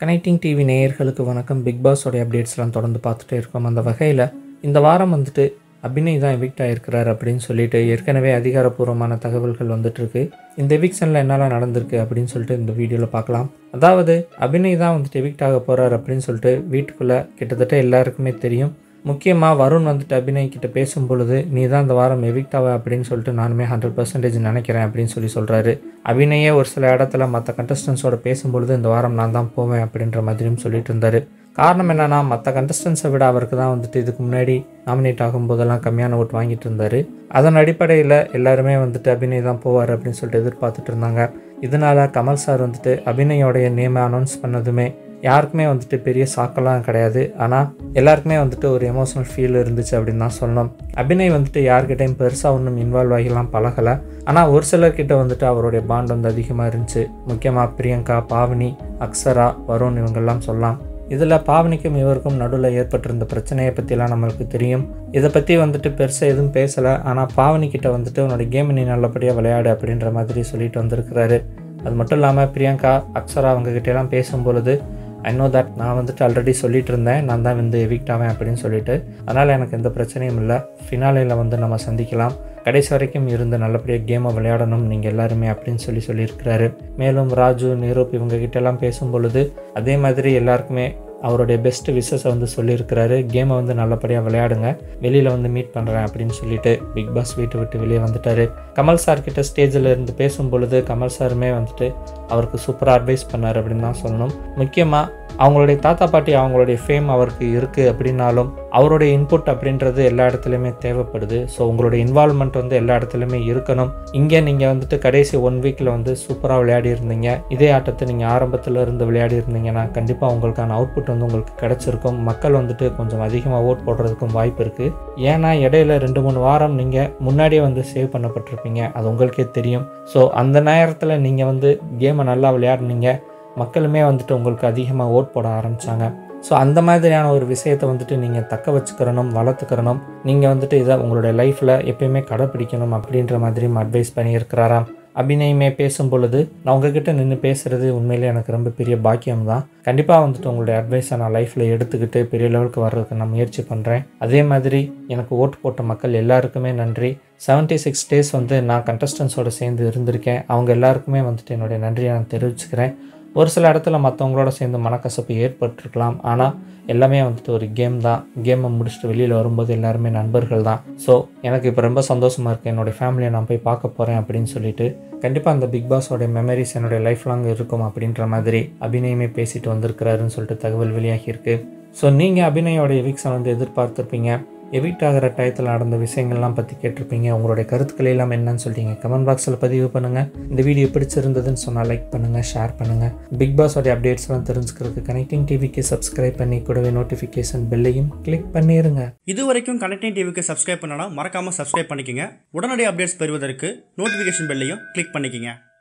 Connecting TV நேயர்களுக்கு வணக்கம். Big பாஸோடைய அப்டேட்ஸ்லாம் தொடர்ந்து பார்த்துட்டே இருக்கோம். அந்த வகையில் இந்த வாரம் அபிநய் தான் எவிக்ட் ஆகிருக்கிறார் அப்படின்னு சொல்லிட்டு ஏற்கனவே அதிகாரப்பூர்வமான தகவல்கள் வந்துட்டுருக்கு. இந்த எவிக்ஷனில் என்னெல்லாம் நடந்திருக்கு அப்படின்னு சொல்லிட்டு இந்த வீடியோவில் பார்க்கலாம். அதாவது அபிநய் தான் எவிக்ட் ஆக போகிறார் அப்படின்னு சொல்லிட்டு வீட்டுக்குள்ளே கிட்டத்தட்ட எல்லாருக்குமே தெரியும். முக்கியமாக வருண் அபிநய் கிட்ட பேசும் பொழுது நீ தான் இந்த வாரம் எவிக்ட் ஆவ அப்படின்னு சொல்லிட்டு நானுமே 100% நினைக்கிறேன் அப்படின்னு சொல்கிறாரு. அபிநயே ஒரு சில இடத்துல மற்ற கண்டஸ்டன்ஸோட பேசும்பொழுது இந்த வாரம் நான் தான் போவேன் அப்படின்ற மாதிரியும் சொல்லிட்டு இருந்தார். காரணம் என்னென்னா மற்ற கண்டஸ்டன்ஸை விட அவருக்கு தான் இதுக்கு முன்னாடி நாமினேட் ஆகும்போதெல்லாம் கம்மியான ஓட்டு வாங்கிட்டு இருந்தார். அதன் அடிப்படையில் எல்லாருமே அபிநய் தான் போவார் அப்படின்னு சொல்லிட்டு எதிர்பார்த்துட்டு இருந்தாங்க. இதனால் கமல் சார் அபிநயோடைய நேமை அனௌன்ஸ் பண்ணதுமே யாருக்குமே பெரிய சாக்கெல்லாம் கிடையாது. ஆனால் எல்லாருக்குமே ஒரு எமோஷனல் ஃபீல் இருந்துச்சு அப்படின்னு தான் சொல்லணும். அபிநய் யார்கிட்டையும் பெருசாக ஒன்றும் இன்வால்வ் ஆகிலாம் பழகலை. ஆனால் ஒரு சிலர்கிட்ட அவருடைய பாண்ட் அதிகமாக இருந்துச்சு. முக்கியமாக பிரியங்கா, பாவனி, அக்ஷரா, வருண் இவங்கெல்லாம் சொல்லலாம். இதில் பாவனிக்கும் இவருக்கும் நடுவில் ஏற்பட்டிருந்த பிரச்சனையை பற்றிலாம் நம்மளுக்கு தெரியும். இதை பற்றி பெருசாக எதுவும் பேசலை. ஆனால் பாவனிக்கிட்ட உன்னோட கேம் நீ நல்லபடியாக விளையாடு அப்படின்ற மாதிரி சொல்லிட்டு வந்திருக்கிறாரு. அது மட்டும் இல்லாமல் பிரியங்கா, அக்ஷரா அவங்ககிட்டலாம் பேசும்பொழுது ஐ நோ தட் நான் ஆல்ரெடி சொல்லிட்டு இருந்தேன் நான் தான் எவிக்ட் ஆவேன் அப்படின்னு சொல்லிட்டு. அதனால் எனக்கு எந்த பிரச்சனையும் இல்லை. ஃபினாலையில் நம்ம சந்திக்கலாம். கடைசி வரைக்கும் இருந்து நல்லபடியாக கேமை விளையாடணும் நீங்கள் எல்லாருமே அப்படின்னு சொல்லியிருக்கிறாரு. மேலும் ராஜு, நிரூப் இவங்ககிட்டலாம் பேசும்பொழுது அதே மாதிரி எல்லாருக்குமே அவருடைய பெஸ்ட் விஷஸை சொல்லியிருக்கிறாரு. கேமை நல்லபடியாக விளையாடுங்க, வெளியில் மீட் பண்ணுறேன் அப்படின்னு சொல்லிட்டு பிக் பாஸ் வீட்டை விட்டு வெளியே வந்துட்டார். கமல் சார்கிட்ட ஸ்டேஜில் இருந்து பேசும்பொழுது கமல் சாருமே அவருக்கு சூப்பராக அட்வைஸ் பண்ணார் அப்படின்னு தான் சொல்லணும். முக்கியமாக அவங்களுடைய தாத்தா பாட்டி அவங்களுடைய ஃபேம் அவருக்கு இருக்குது அப்படின்னாலும் அவருடைய இன்புட் அப்படின்றது எல்லா இடத்துலையுமே தேவைப்படுது. ஸோ உங்களுடைய இன்வால்வ்மெண்ட் எல்லா இடத்துலையுமே இருக்கணும். இங்கே நீங்கள் கடைசி 1 வீக்கில் சூப்பராக விளையாடி இருந்தீங்க. இதே ஆட்டத்தை நீங்கள் ஆரம்பத்தில் இருந்து விளையாடி இருந்தீங்கன்னா கண்டிப்பாக உங்களுக்கான அவுட்புட் உங்களுக்கு கிடச்சிருக்கும். மக்கள் கொஞ்சம் அதிகமாக ஓட் போடுறதுக்கும் வாய்ப்பு இருக்குது. ஏன்னா இடையில 2-3 வாரம் நீங்கள் முன்னாடியே சேவ் பண்ணப்பட்டிருப்பீங்க, அது உங்களுக்கே தெரியும். ஸோ அந்த நேரத்தில் நீங்கள் கேமை நல்லா விளையாடுனீங்க, மக்களுமே உங்களுக்கு அதிகமாக ஓட் போட ஆரம்பித்தாங்க. ஸோ அந்த மாதிரியான ஒரு விஷயத்தை நீங்கள் தக்க வச்சுக்கிறணும், வளர்த்துக்கிறணும். நீங்கள் இதை உங்களுடைய லைஃப்பில் எப்பயுமே கடைப்பிடிக்கணும் அப்படின்ற மாதிரியும் அட்வைஸ் பண்ணியிருக்கிறாராம். அபிநயுமே பேசும் பொழுது நான் உங்ககிட்ட நின்று பேசுகிறது உண்மையிலே எனக்கு ரொம்ப பெரிய பாக்கியம் தான். கண்டிப்பாக உங்களுடைய அட்வைஸை நான் லைஃப்பில் எடுத்துக்கிட்டு பெரிய லெவலுக்கு வர்றதுக்கு நான் முயற்சி பண்ணுறேன். அதே மாதிரி எனக்கு ஓட்டு போட்ட மக்கள் எல்லாருக்குமே நன்றி. 76 டேஸ் நான் கண்டஸ்டன்ஸோடு சேர்ந்து இருந்திருக்கேன். அவங்க எல்லாருக்குமே என்னுடைய நன்றியை நான் தெரிவிச்சுக்கிறேன். ஒரு சில இடத்துல மற்றவங்களோட சேர்ந்து மனக்கசப்பு ஏற்பட்டிருக்கலாம். ஆனால் எல்லாமே ஒரு கேம் தான். கேமை முடிச்சுட்டு வெளியில் வரும்போது எல்லாருமே நண்பர்கள் தான். ஸோ எனக்கு இப்போ ரொம்ப சந்தோஷமாக இருக்குது. என்னோடய ஃபேமிலியை நான் போய் பார்க்க போகிறேன் அப்படின்னு சொல்லிட்டு கண்டிப்பாக அந்த பிக் பாஸோடைய மெமரிஸ் என்னுடைய லைஃப் லாங் இருக்கும் அப்படின்ற மாதிரி அபிநயுமே பேசிட்டு வந்திருக்கிறாருன்னு சொல்லிட்டு தகவல் வெளியாகியிருக்கு. ஸோ நீங்கள் அபிநயோட எவிக்ஷன் எதிர்பார்த்துருப்பீங்க. எவிக்ட் ஆகிற டயத்தில் நடந்த விஷயங்கள்லாம் பற்றி கேட்டிருப்பீங்க. உங்களுடைய கருத்துக்களை எல்லாம் என்னன்னு சொல்லிட்டீங்க கமெண்ட் பாக்ஸில் பதிவு பண்ணுங்கள். இந்த வீடியோ பிடிச்சிருந்ததுன்னு சொன்னால் லைக் பண்ணுங்கள், ஷேர் பண்ணுங்கள். பிக் பாஸோடைய அப்டேட்ஸ்லாம் தெரிஞ்சுக்கிறதுக்கு கனெக்டிங் டிவிக்கு சப்ஸ்கிரைப் பண்ணி கூடவே நோட்டிஃபிகேஷன் பெல்லையும் கிளிக் பண்ணிடுங்க. இது வரைக்கும் கனெக்டிங் டிவிக்கு சப்ஸ்கிரைப் பண்ணனா மறக்காமல் சப்ஸ்கிரைப் பண்ணிக்கங்க. உடனடி அப்டேட்ஸ் பெறுவதற்கு நோட்டிஃபிகேஷன் பெல்லையும் கிளிக் பண்ணிக்கங்க.